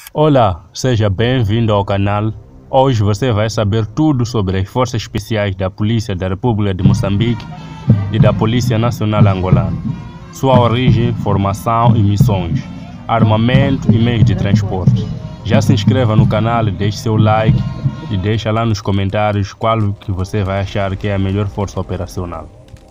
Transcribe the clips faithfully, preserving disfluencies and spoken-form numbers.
Olá, seja bem-vindo ao canal. Hoje você vai saber tudo sobre as Forças Especiais da Polícia da República de Moçambique e da Polícia Nacional Angolana. Sua origem, formação e missões, armamento e meios de transporte. Já se inscreva no canal e deixe seu like e deixa lá nos comentários qual que você vai achar que é a melhor força operacional.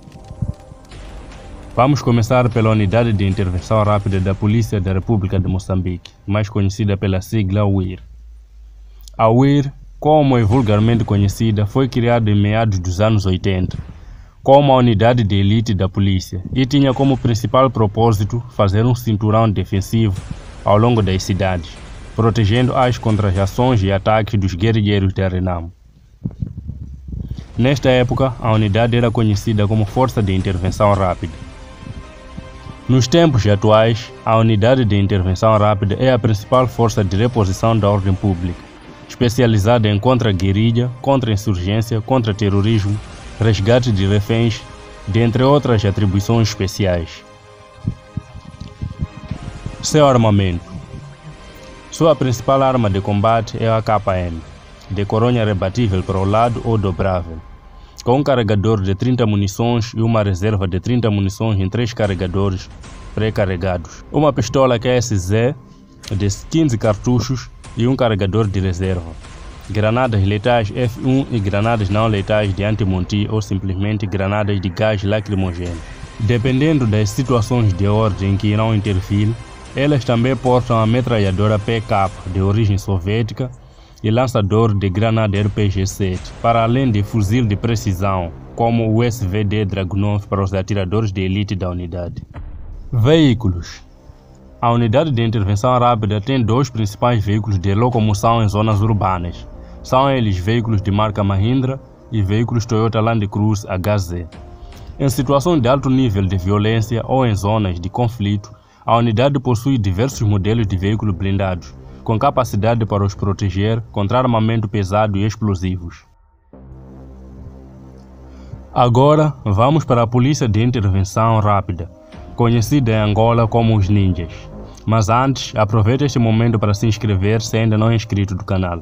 Vamos começar pela Unidade de Intervenção Rápida da Polícia da República de Moçambique, mais conhecida pela sigla U I R. A U I R, como é vulgarmente conhecida, foi criada em meados dos anos oitenta, como uma unidade de elite da polícia e tinha como principal propósito fazer um cinturão defensivo ao longo das cidades, protegendo-as contra as ações e ataques dos guerrilheiros da Renamo. Nesta época, a unidade era conhecida como Força de Intervenção Rápida. Nos tempos atuais, a Unidade de Intervenção Rápida é a principal força de reposição da ordem pública, especializada em contra-guerrilha, contra-insurgência, contra-terrorismo, resgate de reféns, dentre outras atribuições especiais. Seu armamento. Sua principal arma de combate é a K M, de coronha rebatível para o lado ou dobrável, com um carregador de trinta munições e uma reserva de trinta munições em três carregadores pré-carregados. Uma pistola Q S Z de quinze cartuchos e um carregador de reserva. Granadas letais F um e granadas não letais de anti-monti ou simplesmente granadas de gás lacrimogêneo. Dependendo das situações de ordem em que irão intervir, elas também portam a metralhadora P K de origem soviética e lançador de granada R P G sete, para além de fuzil de precisão, como o S V D Dragunov para os atiradores de elite da unidade. Veículos. A Unidade de Intervenção Rápida tem dois principais veículos de locomoção em zonas urbanas. São eles veículos de marca Mahindra e veículos Toyota Land Cruise H Z. Em situações de alto nível de violência ou em zonas de conflito, a unidade possui diversos modelos de veículos blindados, com capacidade para os proteger contra armamento pesado e explosivos. Agora, vamos para a Polícia de Intervenção Rápida, conhecida em Angola como os Ninjas. Mas antes, aproveite este momento para se inscrever se ainda não é inscrito do canal.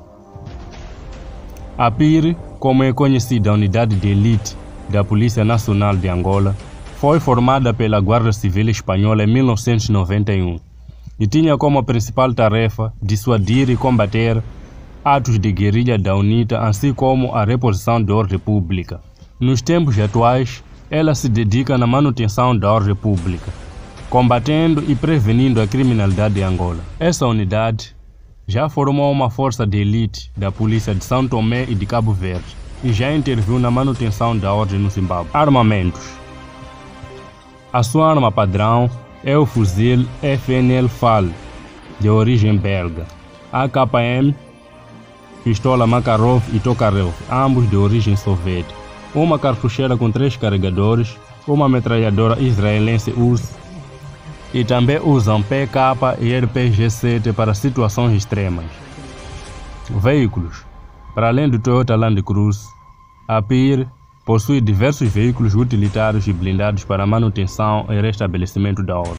A P I R, como é conhecida a unidade de elite da Polícia Nacional de Angola, foi formada pela Guarda Civil Espanhola em mil novecentos e noventa e um. E tinha como principal tarefa dissuadir e combater atos de guerrilha da UNITA, assim como a reposição da ordem pública. Nos tempos atuais, ela se dedica na manutenção da ordem pública, combatendo e prevenindo a criminalidade em Angola. Essa unidade já formou uma força de elite da polícia de São Tomé e de Cabo Verde e já interviu na manutenção da ordem no Zimbábue. Armamentos. A sua arma padrão é o fuzil F N L F A L, de origem belga, a K M, pistola Makarov e Tokarev, ambos de origem soviética, uma cartucheira com três carregadores, uma metralhadora israelense U R S e também usam P K e R P G sete para situações extremas. Veículos. Para além do Toyota Land Cruise, a P I R possui diversos veículos utilitários e blindados para manutenção e restabelecimento da ordem.